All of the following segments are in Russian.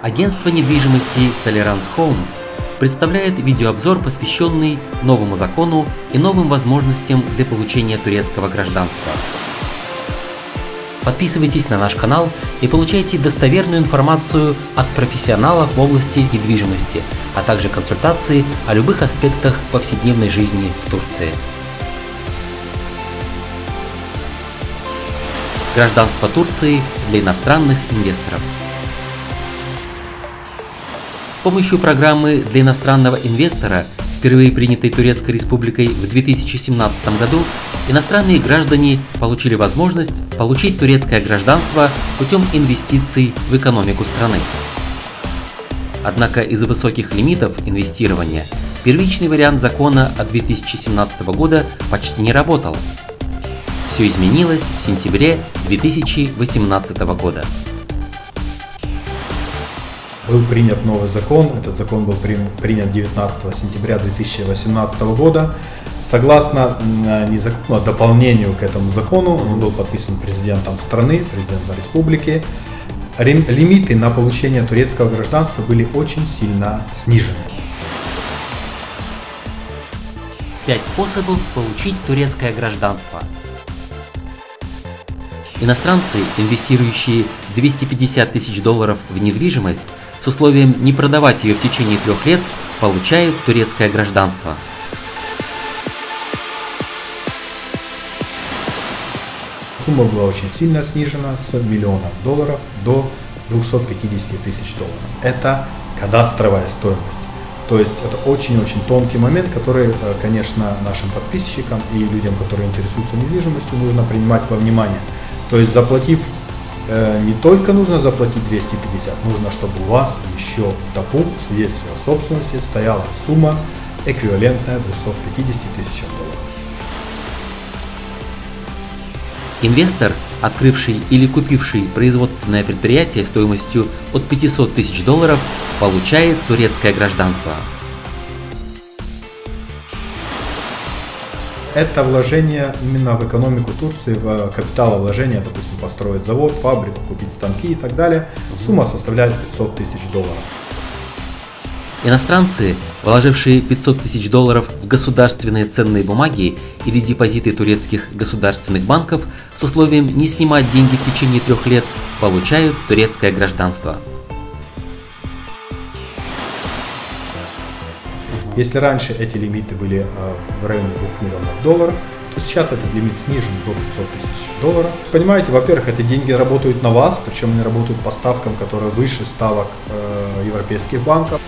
Агентство недвижимости Tolerance Homes представляет видеообзор, посвященный новому закону и новым возможностям для получения турецкого гражданства. Подписывайтесь на наш канал и получайте достоверную информацию от профессионалов в области недвижимости, а также консультации о любых аспектах повседневной жизни в Турции. Гражданство Турции для иностранных инвесторов. С помощью программы для иностранного инвестора, впервые принятой Турецкой Республикой в 2017 году, иностранные граждане получили возможность получить турецкое гражданство путем инвестиций в экономику страны. Однако из-за высоких лимитов инвестирования первичный вариант закона от 2017 года почти не работал. Все изменилось в сентябре 2018 года. Был принят новый закон. Этот закон был принят 19 сентября 2018 года. Согласно не закону, а дополнению к этому закону, он был подписан президентом страны, президентом республики. Лимиты на получение турецкого гражданства были очень сильно снижены. 5 способов получить турецкое гражданство. Иностранцы, инвестирующие $250 тысяч в недвижимость, с условием не продавать ее в течение 3 лет, получают турецкое гражданство. Сумма была очень сильно снижена с $1 миллиона до $250 тысяч. Это кадастровая стоимость. То есть это очень-очень тонкий момент, который, конечно, нашим подписчикам и людям, которые интересуются недвижимостью, нужно принимать во внимание. То есть заплатив, не только нужно заплатить 250, нужно, чтобы у вас еще в ТАПУ, в свидетельстве о собственности, стояла сумма эквивалентная $250 тысяч. Инвестор, открывший или купивший производственное предприятие стоимостью от $500 тысяч, получает турецкое гражданство. Это вложение именно в экономику Турции, в капиталовложение, допустим, построить завод, фабрику, купить станки и так далее. Сумма составляет $500 тысяч. Иностранцы, вложившие $500 тысяч в государственные ценные бумаги или депозиты турецких государственных банков с условием не снимать деньги в течение 3 лет, получают турецкое гражданство. Если раньше эти лимиты были в районе $2 миллионов, то сейчас этот лимит снижен до $500 тысяч. Понимаете, во-первых, эти деньги работают на вас, причем они работают по ставкам, которые выше ставок европейских банков.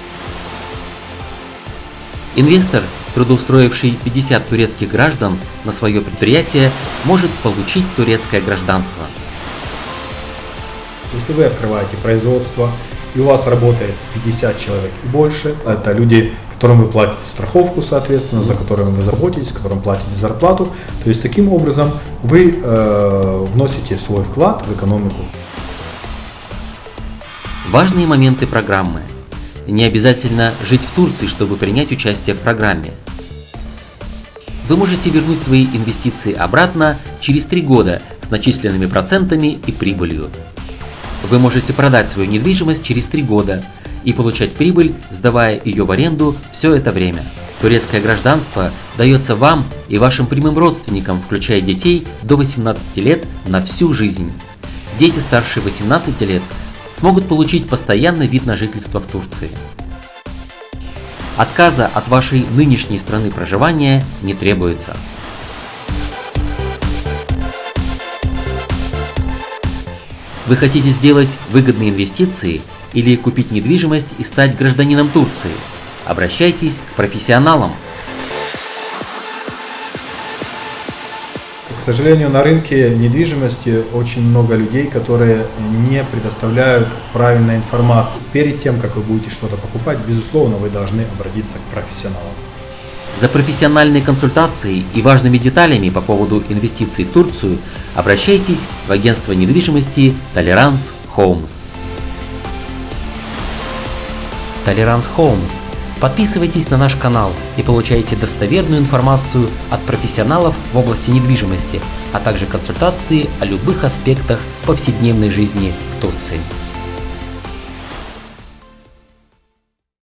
Инвестор, трудоустроивший 50 турецких граждан на свое предприятие, может получить турецкое гражданство. Если вы открываете производство и у вас работает 50 человек и больше, это люди, которым вы платите страховку, соответственно, за которыми вы заботитесь, которым платите зарплату, то есть таким образом вы вносите свой вклад в экономику. Важные моменты программы. Не обязательно жить в Турции, чтобы принять участие в программе. Вы можете вернуть свои инвестиции обратно через 3 года с начисленными процентами и прибылью. Вы можете продать свою недвижимость через 3 года и получать прибыль, сдавая ее в аренду все это время. Турецкое гражданство дается вам и вашим прямым родственникам, включая детей до 18 лет, на всю жизнь. Дети старше 18 лет смогут получить постоянный вид на жительство в Турции. Отказа от вашей нынешней страны проживания не требуется. Вы хотите сделать выгодные инвестиции или купить недвижимость и стать гражданином Турции? Обращайтесь к профессионалам. К сожалению, на рынке недвижимости очень много людей, которые не предоставляют правильной информации. Перед тем, как вы будете что-то покупать, безусловно, вы должны обратиться к профессионалам. За профессиональной консультацией и важными деталями по поводу инвестиций в Турцию обращайтесь в агентство недвижимости Tolerance Homes. Tolerance Homes. Подписывайтесь на наш канал и получайте достоверную информацию от профессионалов в области недвижимости, а также консультации о любых аспектах повседневной жизни в Турции.